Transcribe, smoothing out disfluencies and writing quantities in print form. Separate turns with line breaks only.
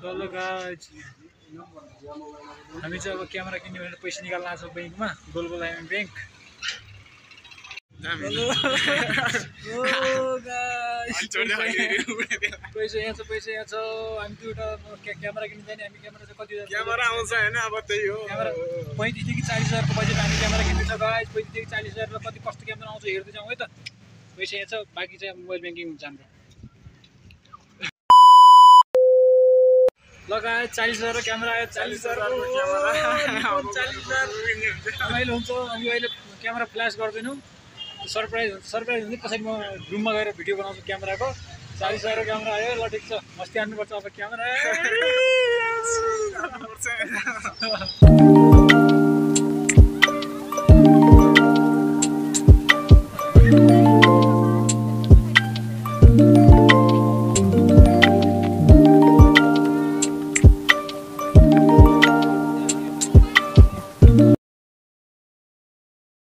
hello guys हामी चाहिँ अब क्यामेरा किन्यो भने पैसा निकाल्न आछौँ बैंकमा गोलगोल आइएम बैंक हेलो ओ गाइस पैसा यहाँ छ हामी दुईटा क्यामेरा किन्न जाने हामी क्यामेरा चाहिँ कति
क्यामेरा आउँछ हैन अब त्यही हो
क्यामेरा 35 देखि 40 हजार को बजेट हामी क्यामेरा किन्दैछ गाइस 35 देखि 40 हजार र कति कस्तो क्यामेरा आउँछ हेर्दै जाउँ है त पैसा यहाँ छ बाकी चाहिँ मोबाइल बैंकिङ हुन्छ हाम्रो लगाए 40,000 क्यामेरा आयो 40,000 रमाइलो हुन्छ हामी अहिले क्यामेरा फ्ल्यास गर्दैनौँ सरप्राइज हुन्छ पछाडि म रुममा गएर भिडियो बनाउँछु क्यामेराको 40,000 क्यामेरा आयो ल ठिक छ मस्ती हान्नुपर्छ अब क्यामेरा